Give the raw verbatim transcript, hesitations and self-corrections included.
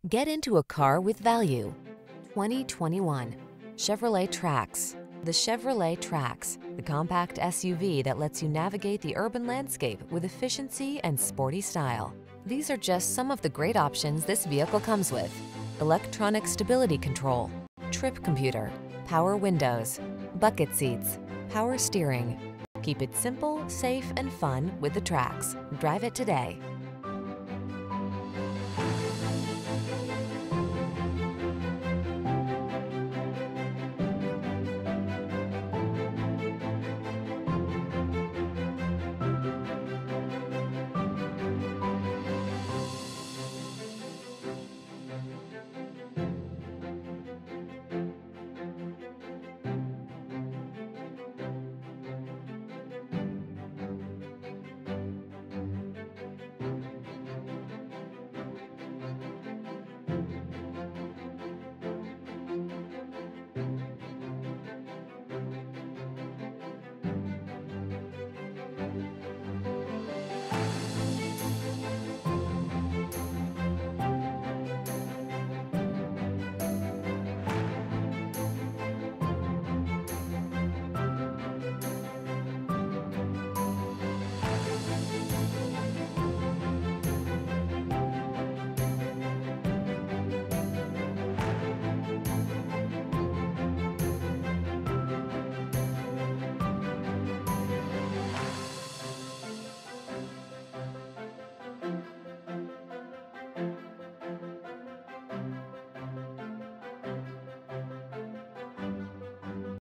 Get into a car with value. twenty twenty-one Chevrolet Trax. The Chevrolet Trax, the compact S U V that lets you navigate the urban landscape with efficiency and sporty style. These are just some of the great options this vehicle comes with: electronic stability control, trip computer, power windows, bucket seats, power steering. Keep it simple, safe, and fun with the Trax. Drive it today.